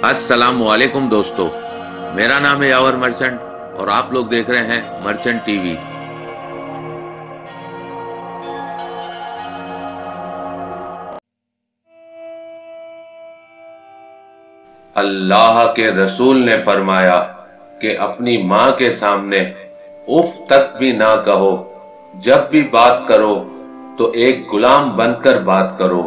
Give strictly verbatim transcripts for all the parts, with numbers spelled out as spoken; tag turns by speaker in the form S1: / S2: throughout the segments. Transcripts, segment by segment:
S1: अस्सलाम वालेकुम दोस्तों, मेरा नाम है यावर मर्चेंट और आप लोग देख रहे हैं मर्चेंट टीवी। अल्लाह के रसूल ने फरमाया कि अपनी माँ के सामने उफ तक भी ना कहो, जब भी बात करो तो एक गुलाम बनकर बात करो।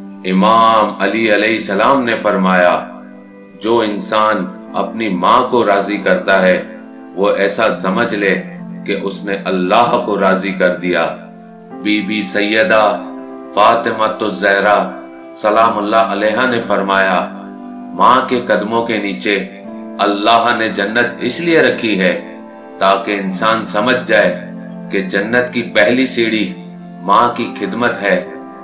S1: इमाम अली अलैहिस्सलाम ने फरमाया, जो इंसान अपनी माँ को राजी करता है वो ऐसा समझ ले कि उसने अल्लाह को राजी कर दिया। बीबी सैयदा फातिमा तो ज़हरा सलामुल्लाह अलैहा ने फरमाया, माँ के कदमों के नीचे अल्लाह ने जन्नत इसलिए रखी है ताकि इंसान समझ जाए कि जन्नत की पहली सीढ़ी माँ की खिदमत है।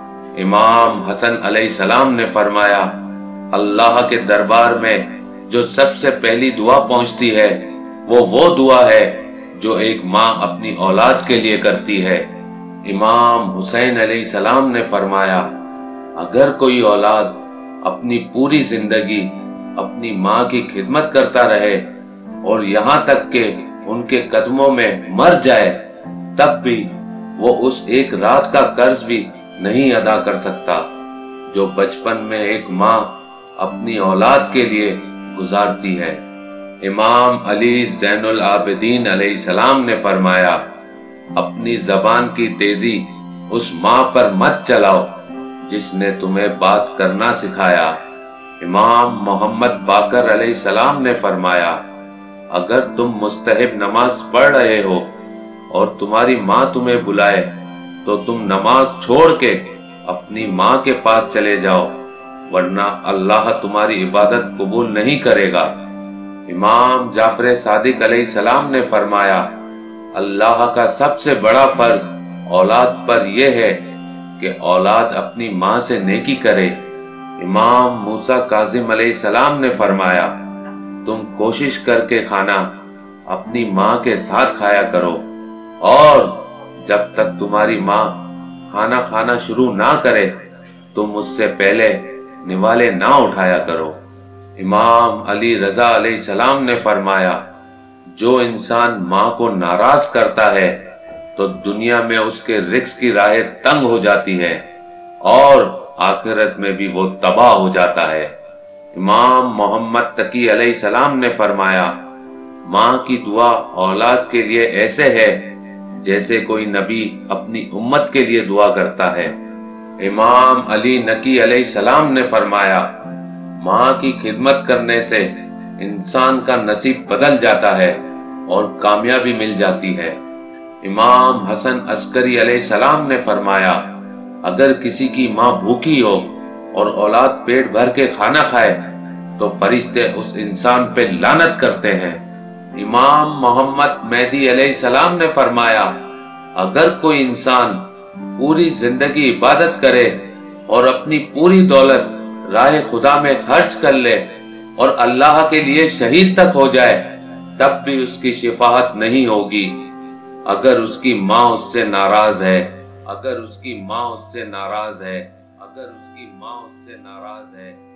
S1: इमाम हसन अलैहिस्सलाम ने फरमाया, अल्लाह के दरबार में जो सबसे पहली दुआ पहुंचती है वो वो दुआ है जो एक माँ अपनी औलाद के लिए करती है। इमाम हुसैन अलैहिस्सलाम ने फरमाया, अगर कोई औलाद अपनी पूरी जिंदगी अपनी माँ की खिदमत करता रहे और यहाँ तक के उनके कदमों में मर जाए, तब भी वो उस एक रात का कर्ज भी नहीं अदा कर सकता जो बचपन में एक माँ अपनी औलाद के लिए गुजारती है। इमाम अली ज़ैनुल आबिदीन अलैहिस्सलाम ने फरमाया, अपनी जबान की तेजी उस माँ पर मत चलाओ जिसने तुम्हें बात करना सिखाया। इमाम मोहम्मद बाकर अलैहिस्सलाम ने फरमाया, अगर तुम मुस्तहिब नमाज पढ़ रहे हो और तुम्हारी माँ तुम्हें बुलाए तो तुम नमाज छोड़ के अपनी माँ के पास चले जाओ, वरना अल्लाह तुम्हारी इबादत कबूल नहीं करेगा। इमाम जाफर सादिक अलैहिस्सलाम ने फरमाया, अल्लाह का सबसे बड़ा फर्ज औलाद पर यह है कि औलाद अपनी माँ से नेकी करे। इमाम मूसा काजिम अलैहिस्सलाम ने फरमाया, तुम कोशिश करके खाना अपनी माँ के साथ खाया करो और जब तक तुम्हारी माँ खाना खाना शुरू ना करे तुम उससे पहले निवाले ना उठाया करो। इमाम अली रजा अलैहिस्सलाम ने फरमाया, जो इंसान माँ को नाराज करता है तो दुनिया में उसके रिस्क की राहें तंग हो जाती है और आखिरत में भी वो तबाह हो जाता है। इमाम मोहम्मद तकी अलैहिस्सलाम ने फरमाया, माँ की दुआ औलाद के लिए ऐसे है जैसे कोई नबी अपनी उम्मत के लिए दुआ करता है। इमाम अली नकी अलैहिस्सलाम ने फरमाया, माँ की खिदमत करने से इंसान का नसीब बदल जाता है और कामयाबी मिल जाती है। इमाम हसन अस्करी अलैहिस्सलाम ने फरमाया, अगर किसी की माँ भूखी हो और औलाद पेट भर के खाना खाए तो फरिश्ते उस इंसान पे लानत करते हैं। इमाम मोहम्मद मेहदी अलैहिस्सलाम ने फरमाया, अगर कोई इंसान पूरी जिंदगी इबादत करे और अपनी पूरी दौलत राह खुदा में खर्च कर ले और अल्लाह के लिए शहीद तक हो जाए, तब भी उसकी शिफाअत नहीं होगी अगर उसकी माँ उससे नाराज है अगर उसकी माँ उससे नाराज है अगर उसकी माँ उससे नाराज है